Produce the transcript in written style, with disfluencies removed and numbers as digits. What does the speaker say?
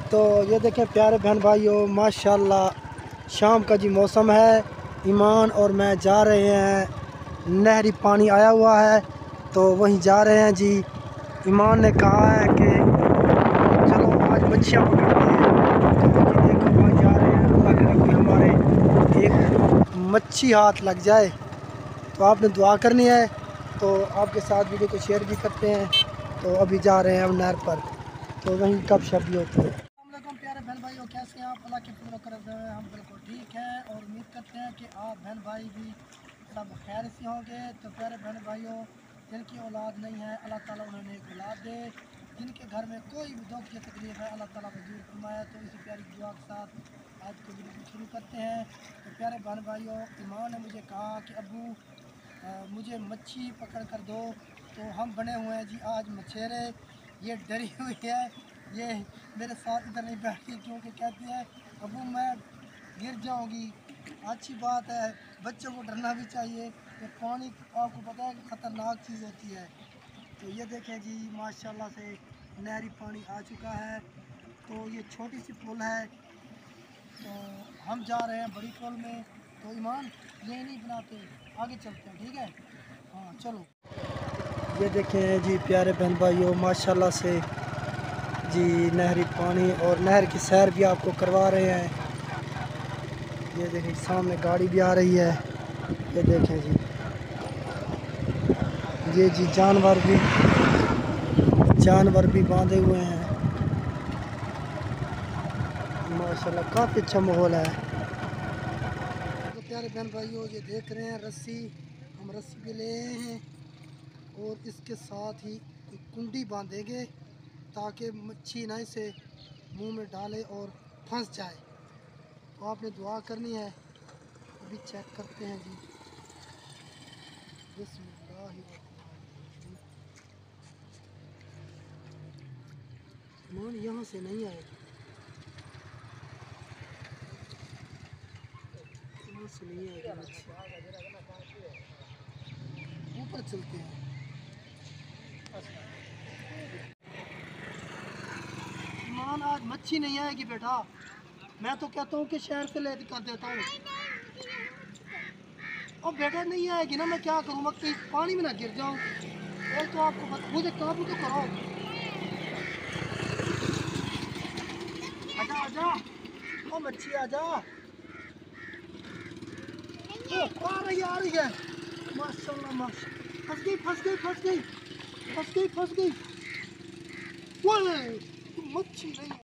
तो ये देखें प्यारे बहन भाइयों, माशाल्लाह शाम का जी मौसम है। ईमान और मैं जा रहे हैं, नहरी पानी आया हुआ है तो वहीं जा रहे हैं जी। ईमान ने कहा है कि चलो आज मच्छियाँ पकड़ते हैं, तो जी देखो वहाँ जा रहे हैं। अल्लाह करे कोई हमारे एक मच्छी हाथ लग जाए। तो आपने दुआ करनी है, तो आपके साथ वीडियो को शेयर भी करते हैं। तो अभी जा रहे हैं हम नहर पर, तो वहीं कब शब भी होती है। अस्सलाम प्यारे बहन भाइयों, कैसे हैं आप? अल्लाह के फजल करम से हम बिल्कुल ठीक हैं और उम्मीद करते हैं कि आप बहन भाई भी सब खैर से होंगे। तो प्यारे बहन भाइयों, जिनकी औलाद नहीं है अल्लाह ताला उन्हें एक औलाद दे, जिनके घर में कोई भी दुख या तकलीफ है अल्लाह ताला को दूर फरमाए। तो इसी प्यारी दुआ के साथ आज को वीडियो को शुरू करते हैं। तो प्यारे बहन भाइयों, ईमान ने मुझे कहा कि अबू मुझे मच्छी पकड़ कर दो। तो हम बने हुए हैं जी आज मछेरे। ये डरी हुई है, ये मेरे साथ इधर नहीं बैठती क्योंकि कहती है अबू मैं गिर जाऊंगी। अच्छी बात है, बच्चों को डरना भी चाहिए। ये पानी आपको पता है कि ख़तरनाक चीज़ होती है। तो ये देखें जी माशाल्लाह से नहरी पानी आ चुका है। तो ये छोटी सी पुल है, तो हम जा रहे हैं बड़ी पुल में। तो ईमान ये नहीं बनाते, आगे चलते हैं, ठीक है? हाँ चलो। ये देखें जी प्यारे बहन भाइयों, माशाल्लाह से जी नहरी पानी और नहर की सैर भी आपको करवा रहे हैं। ये देखें सामने गाड़ी भी आ रही है। ये देखें जी, ये जी जानवर भी बांधे हुए हैं। माशाल्लाह काफ़ी अच्छा माहौल है। तो प्यारे बहन भाइयों, ये देख रहे हैं रस्सी, हम रस्सी भी ले आए हैं और इसके साथ ही एक कुंडी बांधेंगे ताकि मच्छी ना इसे मुंह में डाले और फंस जाए। तो आपने दुआ करनी है। अभी चेक करते हैं जी। मान यहाँ से नहीं आएगा, यहाँ से नहीं आएगा मच्छी। ऊपर चलते हैं। मान आज मच्छी नहीं आएगी बेटा, मैं तो कहता हूँ कि शहर से ले कर देता हूँ। और बेटा नहीं आएगी ना, मैं क्या करूँ? मैं कहीं पानी में ना गिर जाऊँ। और तो आपको मुझे काबू तो करो। आजा आजा, ओ मच्छी आजा। ओ आ रही है माशाल्लाह माशाल्लाह। फंस गई फंस गई फंस गई फंस गई फंस गई। वो मच्छी नहीं